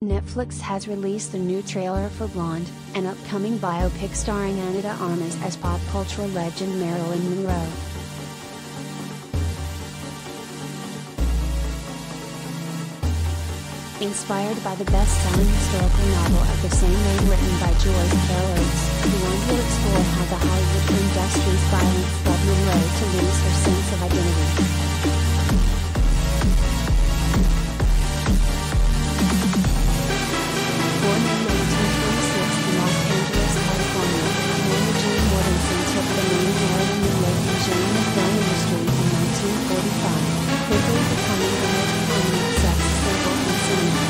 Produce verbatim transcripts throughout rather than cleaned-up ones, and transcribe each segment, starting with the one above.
Netflix has released the new trailer for Blonde, an upcoming biopic starring Ana de Armas as pop culture legend Marilyn Monroe. Inspired by the best-selling historical novel of the same name written by Joyce Carol Oates, Blonde will explore how the Hollywood industry's violence led Monroe to lose her sense of identity. Born in nineteen twenty-six in Los Angeles, California, Norma Jeane Mortenson took the name Marilyn Monroe from genre in the film industry in nineteen forty-five, quickly becoming the most prominent sex symbol in cinema.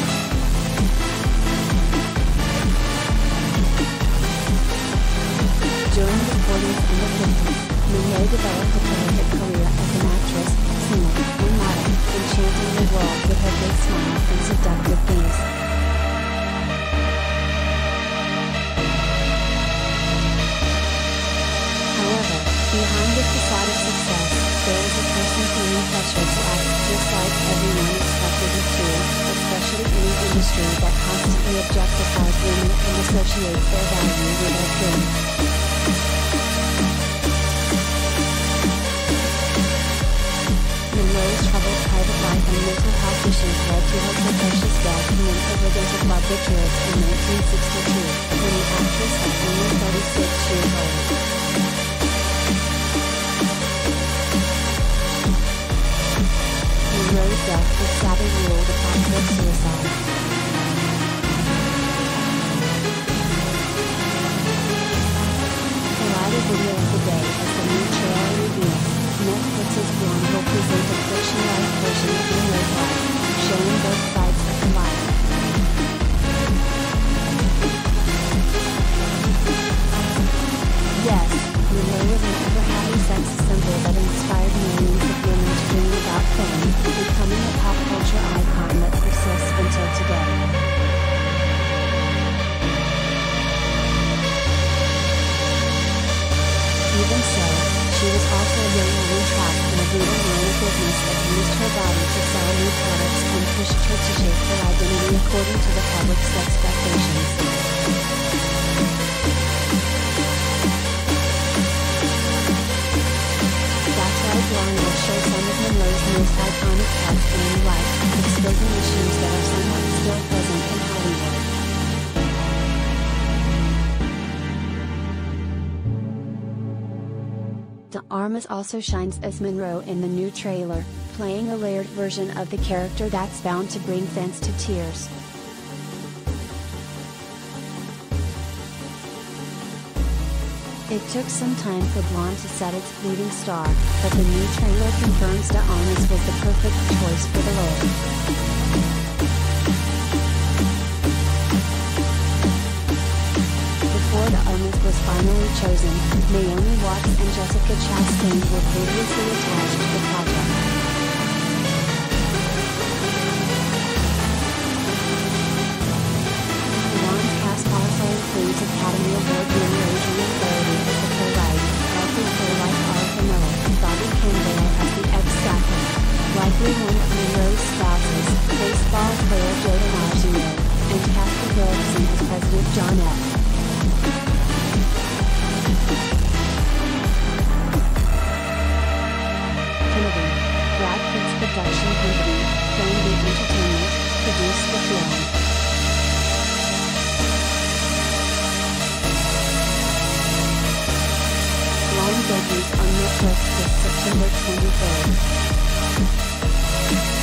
During the forties and the fifties, Monroe developed a prolific career as an actress, singer, and model, enchanting the world with her big smile and seductive gaze. However, behind the facade of success, there is a person feeling pressure to act just like everyone expected her to, especially in an industry that constantly objectifies women and associates their value with their appearance. Monroe's troubled private life and mental health issues led to her precocious death in an overdose of barbiturates in nineteen sixty-two, when the actress was only thirty-six years old. Monroe's death was sadly ruled a possible suicide. The lighter video of the day as the new trailer reveals, Netflix's Blonde will present a fiction-like version of Monroe's life, showing both sides of her life. Yes, Monroe was an ever-happy sex symbol that inspired millions of women to dream about fame, becoming a pop culture icon that persists until today. Even so, she was also a young woman trapped in a brutal line of business that used her body to sell new products and pushed her to shape her identity according to the public's expectations. That's why Blonde will show some of Monroe's most iconic parts in her life, exposing issues that are somewhat still present in Hollywood. De Armas also shines as Monroe in the new trailer, playing a layered version of the character that's bound to bring fans to tears. It took some time for Blonde to set its leading star, but the new trailer confirms De Armas was the perfect choice for the role. Before De Armas was finally chosen, Naomi Watts and Jessica Chastain were previously attached to the project. Blonde's cast also includes Academy Award-winning Adrian Brody as the playwright, likely playwright Arthur Miller, Bobby Cannavale as the ex-Sappho, likely one of Monroe's spouses, baseball player Joe DiMaggio, and Casper Phillipson as President John F. Kennedy, Brad Pitt's production company, Plan B Entertainment, produced the film. Blonde debuts on Netflix this September twenty-third.